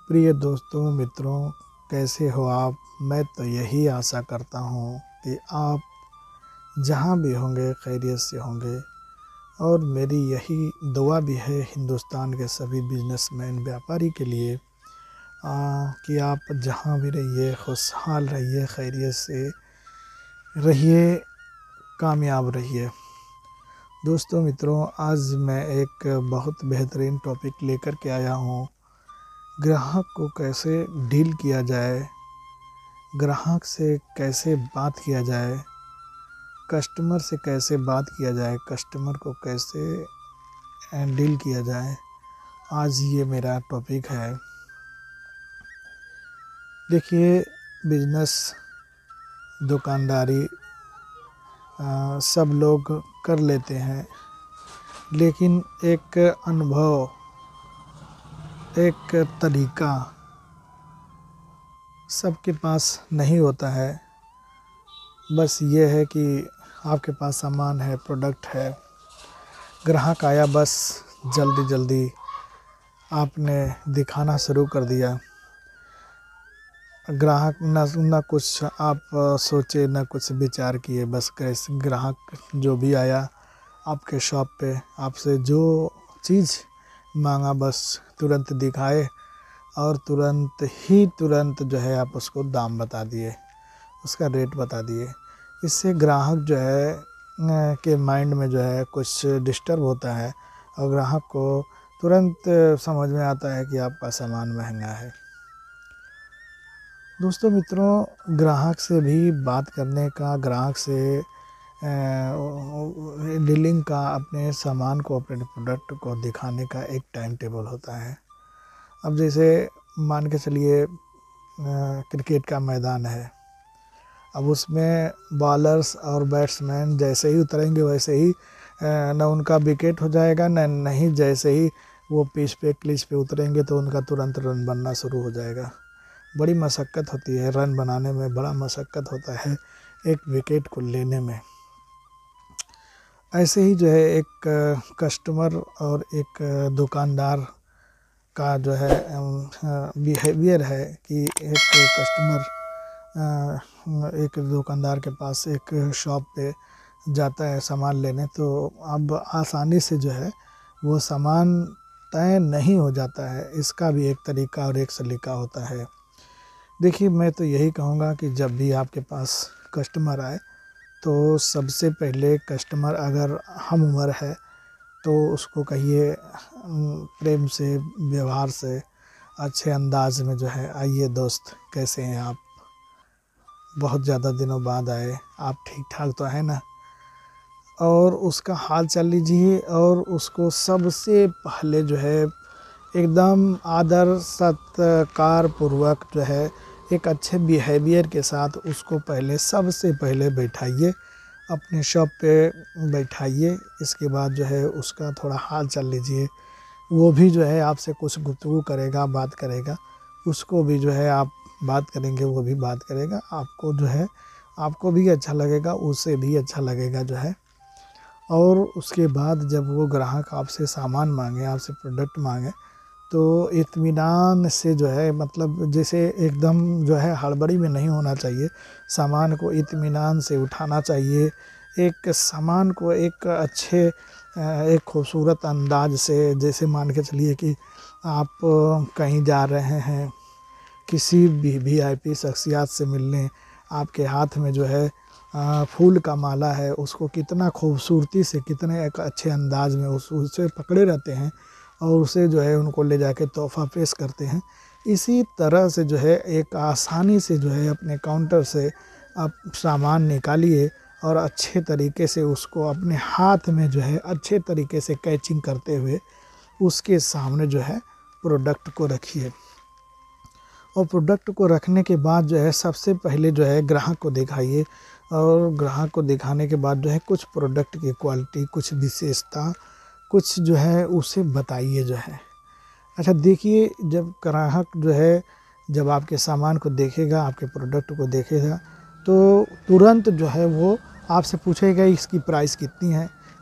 प्रिय दोस्तों मित्रों, कैसे हो आप। मैं तो यही आशा करता हूँ कि आप जहाँ भी होंगे खैरियत से होंगे। और मेरी यही दुआ भी है हिंदुस्तान के सभी बिजनेसमैन व्यापारी के लिए कि आप जहाँ भी रहिए खुशहाल रहिए, खैरियत से रहिए, कामयाब रहिए। दोस्तों मित्रों, आज मैं एक बहुत बेहतरीन टॉपिक लेकर के आया हूँ। ग्राहक को कैसे डील किया जाए, ग्राहक से कैसे बात किया जाए, कस्टमर से कैसे बात किया जाए, कस्टमर को कैसे डील किया जाए। आज ये मेरा टॉपिक है। देखिए, बिजनेस, दुकानदारी सब लोग कर लेते हैं, लेकिन एक अनुभव, एक तरीका सबके पास नहीं होता है। बस ये है कि आपके पास सामान है, प्रोडक्ट है, ग्राहक आया, बस जल्दी जल्दी आपने दिखाना शुरू कर दिया। ग्राहक ना कुछ आप सोचे, ना कुछ विचार किए, बस कैसे ग्राहक जो भी आया आपके शॉप पे, आपसे जो चीज़ मांगा बस तुरंत दिखाए और तुरंत जो है आप उसको दाम बता दिए, उसका रेट बता दिए। इससे ग्राहक जो है के माइंड में जो है कुछ डिस्टर्ब होता है और ग्राहक को तुरंत समझ में आता है कि आपका सामान महंगा है। दोस्तों मित्रों, ग्राहक से भी बात करने का, ग्राहक से डीलिंग का, अपने सामान को, अपने प्रोडक्ट को दिखाने का एक टाइम टेबल होता है। अब जैसे मान के चलिए क्रिकेट का मैदान है। अब उसमें बॉलर्स और बैट्समैन जैसे ही उतरेंगे वैसे ही न उनका विकेट हो जाएगा, नहीं जैसे ही वो पिच पे, क्रीज पे उतरेंगे तो उनका तुरंत रन बनना शुरू हो जाएगा। बड़ी मशक्क़त होती है रन बनाने में, बड़ा मशक्क़त होता है एक विकेट को लेने में। ऐसे ही जो है एक कस्टमर और एक दुकानदार का जो है बिहेवियर है कि एक कस्टमर एक दुकानदार के पास एक शॉप पे जाता है सामान लेने, तो अब आसानी से जो है वो सामान तय नहीं हो जाता है। इसका भी एक तरीका और एक सलीका होता है। देखिए, मैं तो यही कहूँगा कि जब भी आपके पास कस्टमर आए तो सबसे पहले कस्टमर अगर हम उम्र है तो उसको कहिए प्रेम से, व्यवहार से, अच्छे अंदाज में जो है, आइए दोस्त, कैसे हैं आप, बहुत ज़्यादा दिनों बाद आए, आप ठीक ठाक तो है ना। और उसका हाल चाल लीजिए और उसको सबसे पहले जो है एकदम आदर सत्कार पूर्वक जो है एक अच्छे बिहेवियर के साथ उसको पहले, सबसे पहले बैठाइए, अपने शॉप पे बैठाइए। इसके बाद जो है उसका थोड़ा हाल चाल लीजिए। वो भी जो है आपसे कुछ गुफ्तगू करेगा, बात करेगा, उसको भी जो है आप बात करेंगे, वो भी बात करेगा। आपको जो है, आपको भी अच्छा लगेगा, उसे भी अच्छा लगेगा जो है। और उसके बाद जब वो ग्राहक आपसे सामान मांगे, आपसे प्रोडक्ट मांगे, तो इत्मीनान से जो है, मतलब जैसे एकदम जो है हड़बड़ी में नहीं होना चाहिए। सामान को इत्मीनान से उठाना चाहिए। एक सामान को एक अच्छे, एक खूबसूरत अंदाज से, जैसे मान के चलिए कि आप कहीं जा रहे हैं, किसी भी वीआईपी शख्सियत से मिलने, आपके हाथ में जो है फूल का माला है, उसको कितना खूबसूरती से, कितने एक अच्छे अंदाज में उसे पकड़े रहते हैं और उसे जो है उनको ले जाके तोहफ़ा पेश करते हैं। इसी तरह से जो है एक आसानी से जो है अपने काउंटर से आप सामान निकालिए और अच्छे तरीके से उसको अपने हाथ में जो है अच्छे तरीके से कैचिंग करते हुए उसके सामने जो है प्रोडक्ट को रखिए। और प्रोडक्ट को रखने के बाद जो है सबसे पहले जो है ग्राहक को दिखाइए और ग्राहक को दिखाने के बाद जो है कुछ प्रोडक्ट की क्वालिटी, कुछ विशेषता, कुछ जो है उसे बताइए जो है। अच्छा देखिए, जब ग्राहक जो है जब आपके सामान को देखेगा, आपके प्रोडक्ट को देखेगा, तो तुरंत जो है वो आपसे पूछेगा इसकी प्राइस कितनी है,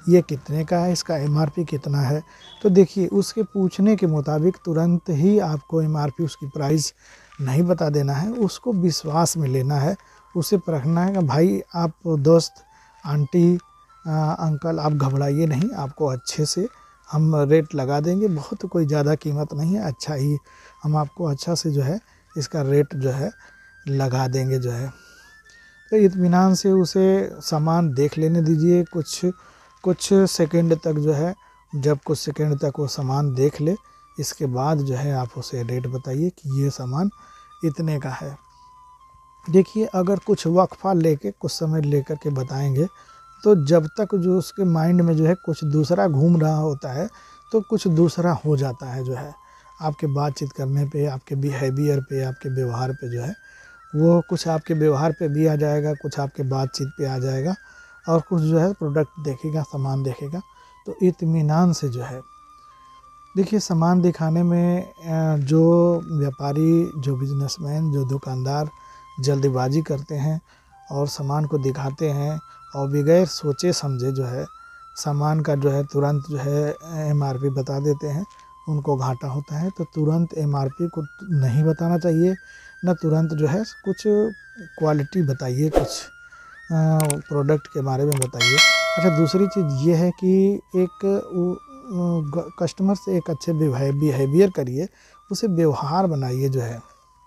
ये कितने का है, इसका एमआरपी कितना है। तो देखिए उसके पूछने के मुताबिक तुरंत ही आपको एमआरपी उसकी प्राइस नहीं बता देना है, उसको विश्वास में लेना है, उसे परखना है कि भाई आप दोस्त आंटी अंकल आप घबराइए नहीं, आपको अच्छे से हम रेट लगा देंगे, बहुत कोई ज़्यादा कीमत नहीं है, अच्छा ही हम आपको अच्छा से जो है इसका रेट जो है लगा देंगे जो है। तो इत्मीनान से उसे सामान देख लेने दीजिए कुछ सेकंड तक जो है, जब कुछ सेकंड तक वो सामान देख ले इसके बाद जो है आप उसे रेट बताइए कि ये सामान इतने का है। देखिए अगर कुछ वक्फा लेके कुछ समय लेकर के बताएंगे तो जब तक जो उसके माइंड में जो है कुछ दूसरा घूम रहा होता है तो कुछ दूसरा हो जाता है जो है, आपके बातचीत करने पे, आपके बिहेवियर पे, आपके व्यवहार पे जो है वो कुछ आपके व्यवहार पे भी आ जाएगा, कुछ आपके बातचीत पे आ जाएगा और कुछ जो है प्रोडक्ट देखेगा, सामान देखेगा। तो इत्मीनान से जो है देखिए सामान दिखाने में जो व्यापारी, जो बिजनेसमैन, जो दुकानदार जल्दबाजी करते हैं और सामान को दिखाते हैं और बगैर सोचे समझे जो है सामान का जो है तुरंत जो है एमआरपी बता देते हैं, उनको घाटा होता है। तो तुरंत एमआरपी को नहीं बताना चाहिए, न तुरंत जो है कुछ क्वालिटी बताइए, कुछ प्रोडक्ट के बारे में बताइए। अच्छा दूसरी चीज़ ये है कि एक कस्टमर से एक अच्छे बिहेवियर करिए, उसे व्यवहार बनाइए जो है।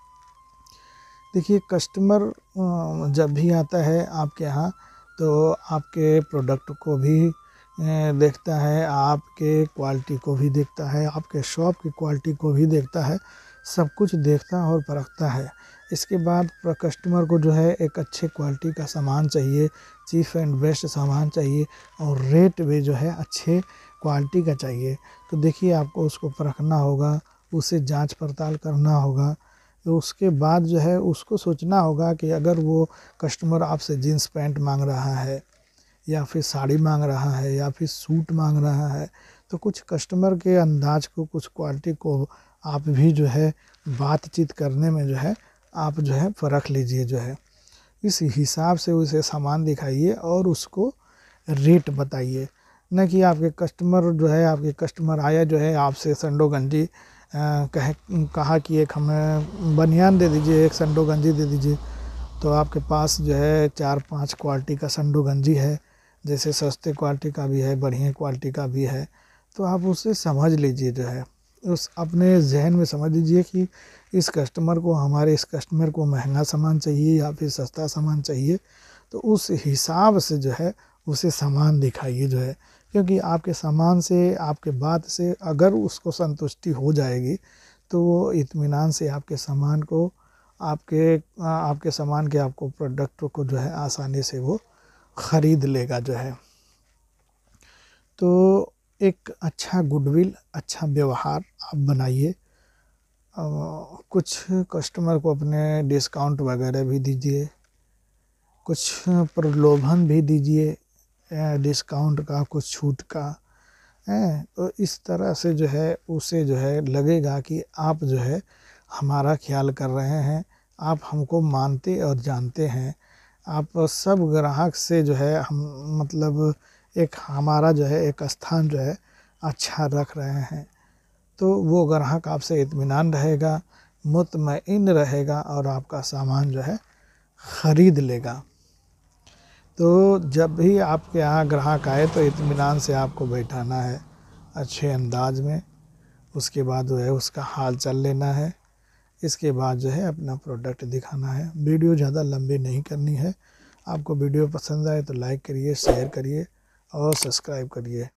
देखिए कस्टमर जब भी आता है आपके यहाँ तो आपके प्रोडक्ट को भी देखता है, आपके क्वालिटी को भी देखता है, आपके शॉप की क्वालिटी को भी देखता है, सब कुछ देखता और परखता है। इसके बाद कस्टमर को जो है एक अच्छे क्वालिटी का सामान चाहिए, चीप एंड बेस्ट सामान चाहिए और रेट भी जो है अच्छे क्वालिटी का चाहिए। तो देखिए आपको उसको परखना होगा, उसे जांच पड़ताल करना होगा। तो उसके बाद जो है उसको सोचना होगा कि अगर वो कस्टमर आपसे जीन्स पैंट मांग रहा है या फिर साड़ी मांग रहा है या फिर सूट मांग रहा है तो कुछ कस्टमर के अंदाज को, कुछ क्वालिटी को आप भी जो है बातचीत करने में जो है आप जो है परख लीजिए जो है। इस हिसाब से उसे सामान दिखाइए और उसको रेट बताइए, न कि आपके कस्टमर आया जो है आपसे संडो गंजी कहा कि एक हमें बनियान दे दीजिए, एक संडो गंजी दे दीजिए। तो आपके पास जो है 4-5 क्वालिटी का संडो गंजी है, जैसे सस्ते क्वालिटी का भी है, बढ़िया क्वालिटी का भी है। तो आप उसे समझ लीजिए जो है, उस अपने जहन में समझ लीजिए कि इस कस्टमर को महंगा सामान चाहिए या फिर सस्ता सामान चाहिए। तो उस हिसाब से जो है उसे सामान दिखाइए जो है, क्योंकि आपके सामान से, आपके बात से अगर उसको संतुष्टि हो जाएगी तो वो इत्मीनान से आपके सामान को, आपके सामान के, आपको प्रोडक्ट को जो है आसानी से वो ख़रीद लेगा जो है। तो एक अच्छा गुडविल, अच्छा व्यवहार आप बनाइए। कुछ कस्टमर को अपने डिस्काउंट वगैरह भी दीजिए, कुछ प्रलोभन भी दीजिए डिस्काउंट का, कुछ छूट का है। तो इस तरह से जो है उसे जो है लगेगा कि आप जो है हमारा ख्याल कर रहे हैं, आप हमको मानते और जानते हैं, आप सब ग्राहक से जो है हम मतलब एक हमारा जो है एक स्थान जो है अच्छा रख रहे हैं। तो वो ग्राहक आपसे इत्मीनान रहेगा, मुतमईन रहेगा और आपका सामान जो है ख़रीद लेगा। तो जब भी आपके यहाँ ग्राहक आए तो इत्मीनान से आपको बैठाना है अच्छे अंदाज में, उसके बाद जो है उसका हाल चाल लेना है, इसके बाद जो है अपना प्रोडक्ट दिखाना है। वीडियो ज़्यादा लंबी नहीं करनी है। आपको वीडियो पसंद आए तो लाइक करिए, शेयर करिए और सब्सक्राइब करिए।